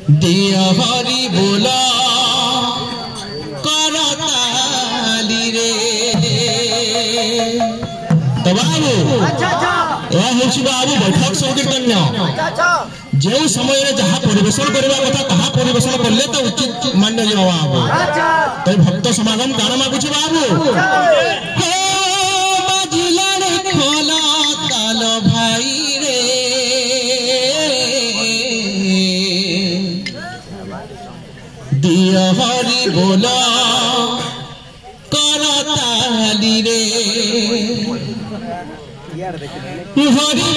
दिया हरि बोला करताली रे तो बाबू यह हूँ बाबू बैठक संकीर्तन जो समय जहाँ परिवेशन करवा कथा तहा परिवेशन करले तो उचित मान्य जवाब तो भक्त समागम गाना मागुची बाबू हो बाजिला रे खोला ताल भाई रे दिया हरि बोला करताली रे हरि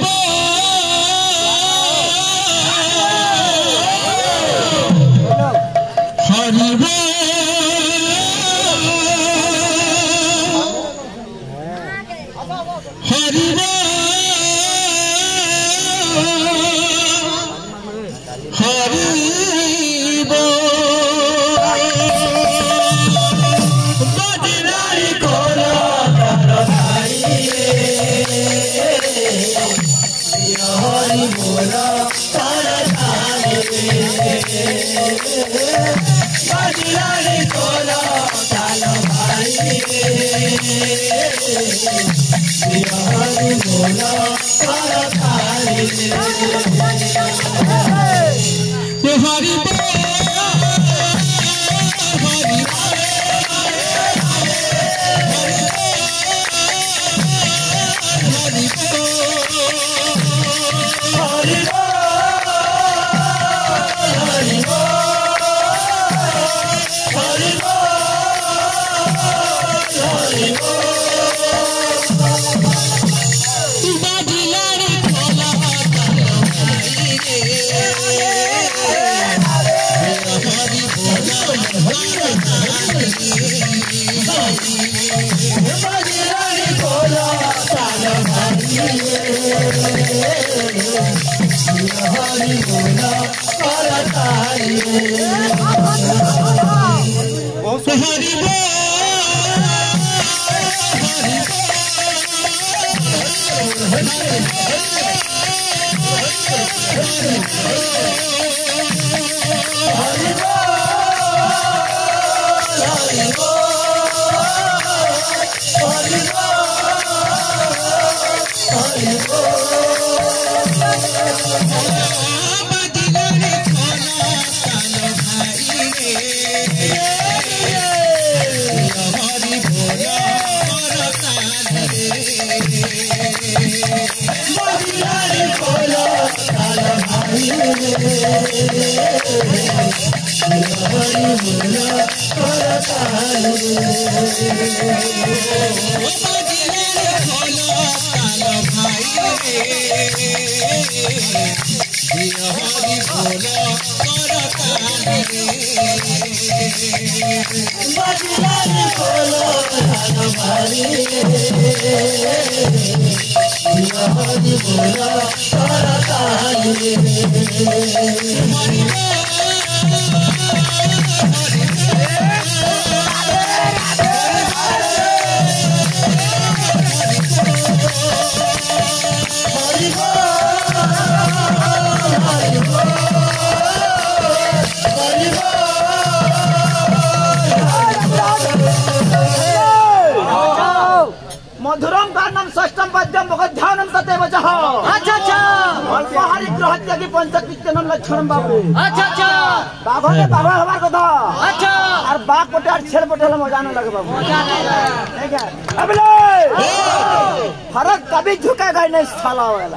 मधुरम गानम षष्ठम पद्यम भगवद्ध्यानम तदेव जह। अच्छा अच्छा। अल्पहारी ग्रहत्या की पंचकृत्यनम लक्षणम बाबू। अच्छा अच्छा। बाबा ने बाबा हमार को था। अच्छा। और बाग पटे और छेड़ पटे हम जाने लगे बाबू। ठीक है। अब ले। फरक कभी झुकेगा नहीं साला वाला।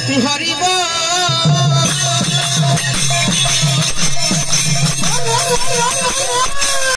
हरिबो